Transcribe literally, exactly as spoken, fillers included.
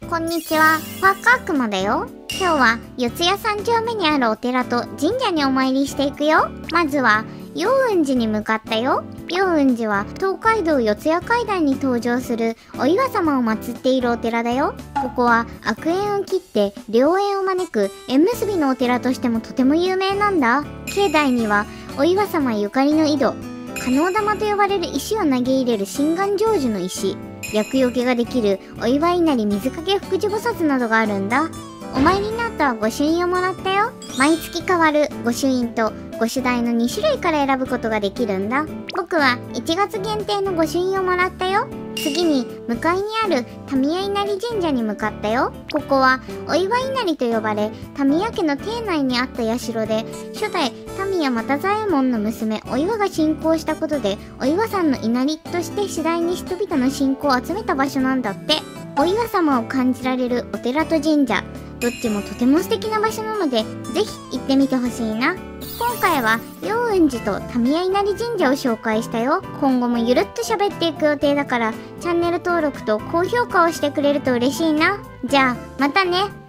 こんにちは、パーカークマだよ。今日は四谷三丁目にあるお寺と神社にお参りしていくよ。まずは陽雲寺に向かったよ。陽雲寺は東海道四谷階段に登場するお岩様を祀っているお寺だよ。ここは悪縁を切って良縁を招く縁結びのお寺としてもとても有名なんだ。境内にはお岩様ゆかりの井戸、加納玉と呼ばれる石を投げ入れる心願成就の石、厄除けができるお祝い稲荷水掛福寺菩薩などがあるんだ。お参りの後は御朱印をもらったよ。毎月変わる御朱印と御朱台のに種類から選ぶことができるんだ。僕はいちがつ限定の御朱印をもらったよ。次に向かいにある民谷稲荷神社に向かったよ。ここはお祝い稲荷と呼ばれ、民谷家の邸内にあった社で、初代民谷又左衛門の娘お岩が信仰したことで、お岩さんの稲荷として次第に人々の信仰を集めた場所なんだって。お岩様を感じられるお寺と神社、どっちもとても素敵な場所なので、ぜひ行ってみてほしいな。今回は陽雲寺と民谷稲荷神社を紹介したよ。今後もゆるっと喋っていく予定だから、チャンネル登録と高評価をしてくれると嬉しいな。じゃあまたね。